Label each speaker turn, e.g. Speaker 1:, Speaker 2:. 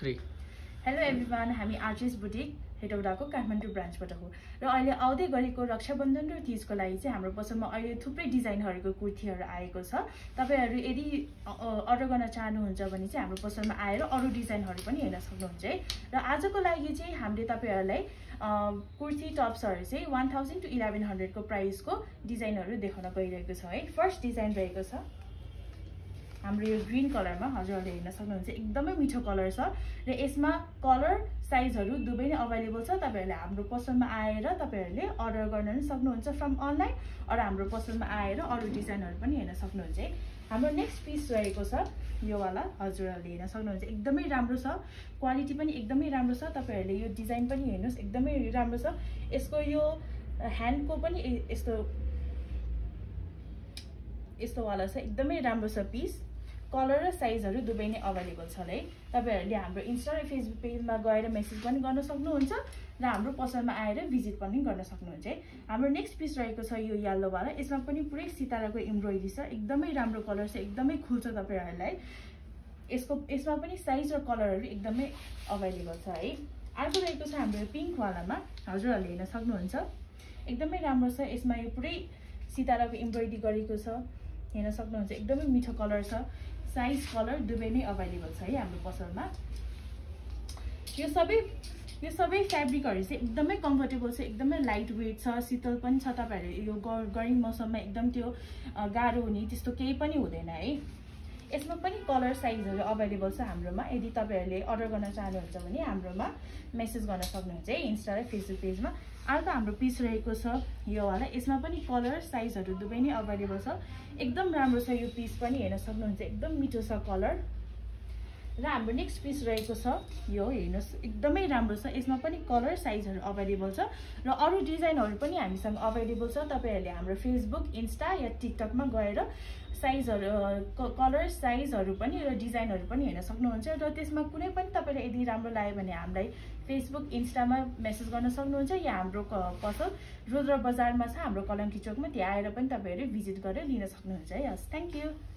Speaker 1: 3
Speaker 2: hello everyone, हामी artist boutique हेटौडाको काठमाडौँ ब्रान्चबाट हो र अहिले आउँदै गरेको रक्षाबन्धन र तीजको लागि चाहिँ हाम्रो पसलमा अहिले थुप्रै डिजाइनहरूको कुर्तीहरू आएको छ। तपाईहरु यदि अर्डर गर्न चाहनुहुन्छ भने चाहिँ हाम्रो पसलमा आएर अरु डिजाइनहरू पनि हेर्न सक्नुहुन्छ है। र आजको लागि चाहिँ हामीले तपाईहरुलाई कुर्ती टप्सहरू चाहिँ 1000 to 1100 को प्राइसको डिजाइनहरू देखाउन गइरहेको छ है। फर्स्ट डिजाइन रहेको छ हाम्रो यो ग्रीन कलरमा, हजुरहरूले हेर्न सक्नुहुन्छ एकदमै मिठो कलर छ र यसमा कलर साइजहरू दुवै नै अवेलेबल छ। तपाईहरुले हाम्रो पसलमा आएर तपाईहरुले अर्डर गर्न पनि सक्नुहुन्छ फ्रम अनलाइन, र हाम्रो पसलमा आएर अरु डिजाइनहरू पनि हेर्न सक्नुहुन्छ है। हाम्रो नेक्स्ट पिस रहेको छ यो वाला, हजुरहरूले हेर्न सक्नुहुन्छ एकदमै राम्रो छ, क्वालिटी पनि एकदमै राम्रो छ। तपाईहरुले यो डिजाइन पनि हेर्नुस् एकदमै राम्रो छ। यसको यो ह्यान्डको पनि यस्तो वाला छ, एकदमै राम्रो छ पिस। कलर र साइजहरू दुवै नै अवेलेबल छ है। तपाईहरुले हाम्रो इन्स्टा र फेसबुक पेजमा गएर मेसेज पनि गर्न सक्नुहुन्छ र हाम्रो पसलमा आएर भिजिट पनि गर्न सक्नुहुन्छ है। हाम्रो नेक्स्ट पिस रहेको छ यो येलो वाला, यसमा पनि पुरै सिताराको एम्ब्रोइडरी छ, एकदमै राम्रो कलर छ, एकदमै खुल्छ तपाईहरुलाई। यसमा पनि साइज र कलरहरू एकदमै अवेलेबल छ है। अर्को रहेको छ हाम्रो पिंक वालामा, हजुरहरूले हेर्न सक्नुहुन्छ एकदमै राम्रो छ। यसमा यो पुरै सिताराको एम्ब्रोइडरी गरेको छ, हेर्न सक्नुहुन्छ एकदमै मिठो कलर छ। साइज कलर दुवै नै अवेलेबल छ है हाम्रो पसलमा। यो सबै फ्याब्रिकहरू चाहिँ एकदमै कम्फर्टेबल छ, एकदमै लाइट वेट छ, शीतल पनि छ। तपाईहरुले यो गर्मी मौसममा एकदम त्यो गाह्रो हुने त्यस्तो केही पनि हुँदैन है। यसमा पनि कलर साइजहरू अवेलेबल छ हाम्रोमा। यदि तपाईहरुले अर्डर गर्न चाहनुहुन्छ भने हाम्रोमा मेसेज गर्न सक्नुहुन्छ है इन्स्टा र फेसबुक पेजमा। अर्को हाम्रो पिस रहेको छ यो वाला, यसमा पनि कलर साइजहरू दुवै नै अवेलेबल छ, एकदम राम्रो छ यो पिस पनि, हेर्न सक्नुहुन्छ एकदम मिठो छ कलर। र हाम्रो नेक्स्ट पिस रहेको छ यो, हेर्नुस् एकदमै राम्रो छ। यसमा पनि कलर साइजहरू अवेलेबल छ र अरु डिजाइनहरू पनि हामीसँग अवेलेबल छ। तपाईहरुले हाम्रो फेसबुक, इन्स्टा या टिकटकमा गएर साइजहरू, कलर साइजहरू पनि र डिजाइनहरू पनि हेर्न सक्नुहुन्छ। र त्यसमा कुनै पनि तपाईलाई यदि राम्रो लाग्यो भने हामीलाई फेसबुक, इन्स्टामा मेसेज गर्न सक्नुहुन्छ या हाम्रो पसल रुद्र बजारमा छ हाम्रो कलङ्की चोकमा, त्यहाँ आएर पनि तपाईहरु भिजिट गरेर लिन सक्नुहुन्छ है। हस्, थ्यांक यू।